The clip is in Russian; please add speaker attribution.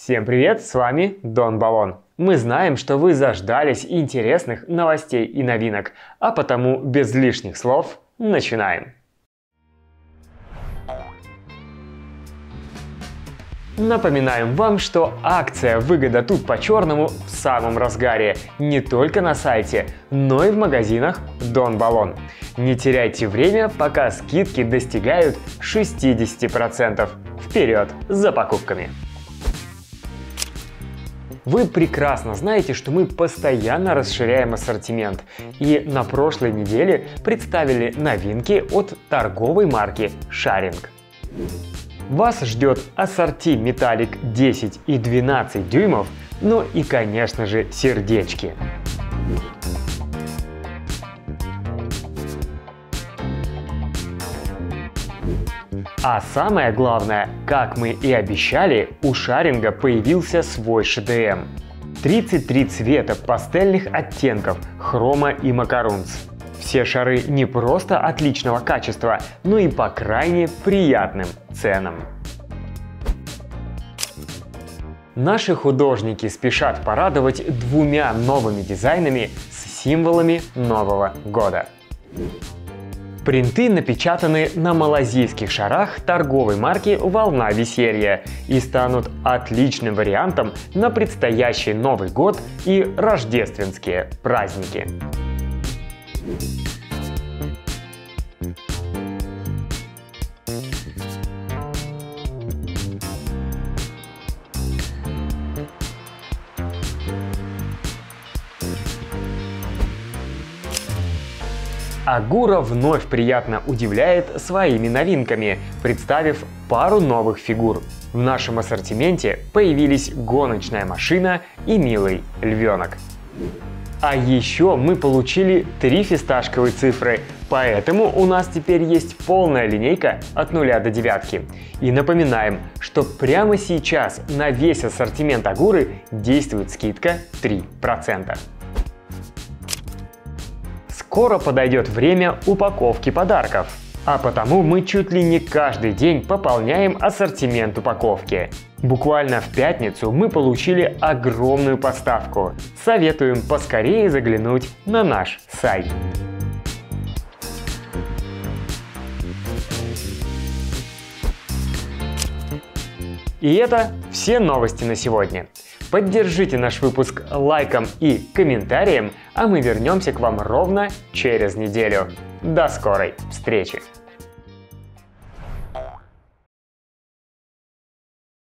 Speaker 1: Всем привет, с вами Дон Баллон. Мы знаем, что вы заждались интересных новостей и новинок, а потому без лишних слов начинаем. Напоминаем вам, что акция «Выгода тут по-черному» в самом разгаре не только на сайте, но и в магазинах Дон Баллон. Не теряйте время, пока скидки достигают 60%. Вперед за покупками! Вы прекрасно знаете, что мы постоянно расширяем ассортимент, и на прошлой неделе представили новинки от торговой марки Sharing. Вас ждет ассорти металлик 10 и 12 дюймов, ну и, конечно же, сердечки. А самое главное, как мы и обещали, у Шаринга появился свой ШДМ. 33 цвета пастельных оттенков, хрома и макарунс. Все шары не просто отличного качества, но и по крайне приятным ценам. Наши художники спешат порадовать двумя новыми дизайнами с символами Нового года. Принты напечатаны на малазийских шарах торговой марки «Волна веселья» и станут отличным вариантом на предстоящий Новый год и рождественские праздники. Agura вновь приятно удивляет своими новинками, представив пару новых фигур. В нашем ассортименте появились гоночная машина и милый львенок. А еще мы получили 3 фисташковые цифры, поэтому у нас теперь есть полная линейка от 0 до 9. И напоминаем, что прямо сейчас на весь ассортимент Агуры действует скидка 3%. Скоро подойдет время упаковки подарков, а потому мы чуть ли не каждый день пополняем ассортимент упаковки. Буквально в пятницу мы получили огромную поставку. Советуем поскорее заглянуть на наш сайт. И это все новости на сегодня. Поддержите наш выпуск лайком и комментарием, а мы вернемся к вам ровно через неделю. До скорой встречи!